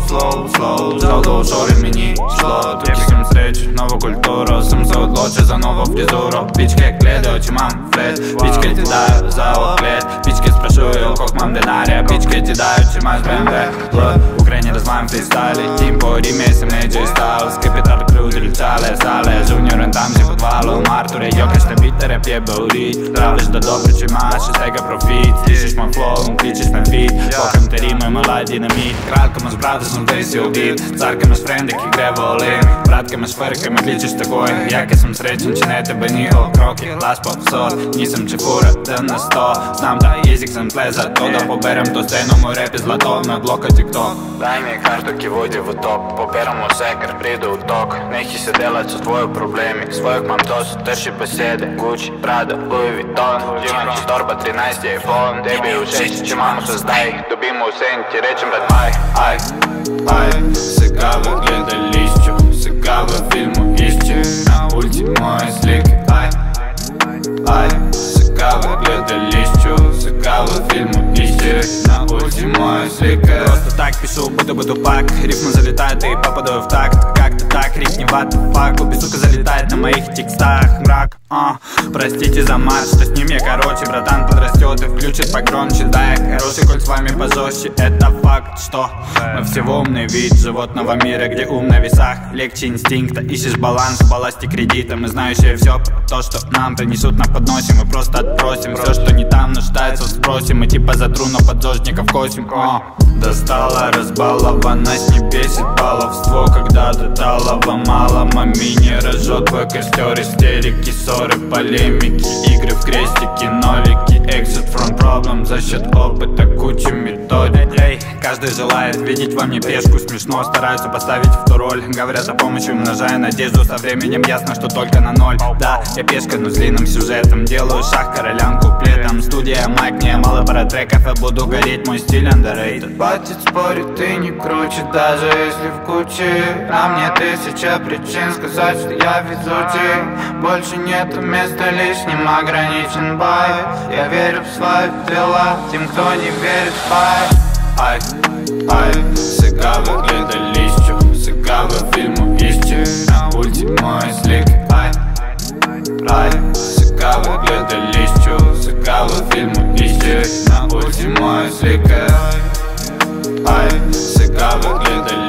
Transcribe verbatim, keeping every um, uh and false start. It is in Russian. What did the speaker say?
slow, slow Żołdu szorі мені йшло Тут всім встречу, нову культуру Сумсот лучше за нову фризуру Пички кледу, очі мам флет Пички ти даю за оклет Пички спрашую, кок мам динария Пички ти даю, чи маєш бэ эм вэ В Україні розмаєм фрістайлі Тім по Рімі, семейджі стайл Скипітар крузі, лічали, сале Жуніорен там зі подвалу Мартури, йокаш на бітере, п'є баурі Травлиш до добре, чи маєш із тега профіт Слышиш мой флоу, кличеш на фіт Покам ти ріми, мала динаміт Кратками з братусом, десь обід Царками з френдики, гре волин Братками з ферками, кличеш такой Як я сам сречен, чи не тебе ніго Кроки, лас попсот, нісам чи фура Де на сто, знам та єзик сам тле За то да поберем ту сцену, мой реп злато На блока тік-ток Дай ми карту, ки води в топ Поберем секер, приду у ток Нехи се делат со твоju проблеми Својок мам досу, трши поседе Gucci, Prada, Louis Vuitton Имам чи торба тринайсет iPhone Теби у шест, че маму создай Добимо у сен, ти речем брат ай Ай, ай, сега выгледа листью Сега во фильму ищи На ульти мой слик Ай, ай, сега выгледа листью Сега во фильму ищи На ульти мой слик Просто так пишу, будто бы тупак Рифма залетает и попадаю в такт Как-то так, рифневато, фак Обе сука залетает на моих текстах Мрак, а, простите за мат Что с ним я короче, братан подрастет И включит погромче, да, я хороший, коль с вами пожестче Это факт, что мы всего умный вид Животного мира, где ум на весах Легче инстинкта, ищешь баланс в балласте кредита Мы знающие все про то, что нам принесут на подносе Мы просто отпросим все, что не там нуждается в спросе Мы типа за труну подзожников косим, о. Достала, разбалованность, не бесит баловство Когда до талого мало, мами не разжет твой костер Истерики, ссоры, полемики, игры в крестики, нолики Exit from problem за счет опыта, куча методик Эй, каждый желает видеть во мне пешку Смешно, стараются поставить в ту роль Говорят о помощи, умножая надежду Со временем ясно, что только на ноль Да, я пешка, но с длинным сюжетом Делаю шаг королям куплетом Студия, майк, мне мало пара треков Я буду гореть, мой стиль underrated Батит спорит, ты не круче Даже если в куче На мне тысяча причин сказать, что я везучий Больше нету места лишним, ограничен байт Я верю в свои дела Тем, кто не верит в байт Ай, ай, сега выгледа листью Сега во фильму ищи На ульти мой слик Ай, ай, сега выгледа листью Сега во фильму ищи На ульти мой слик Ай, сега выгледа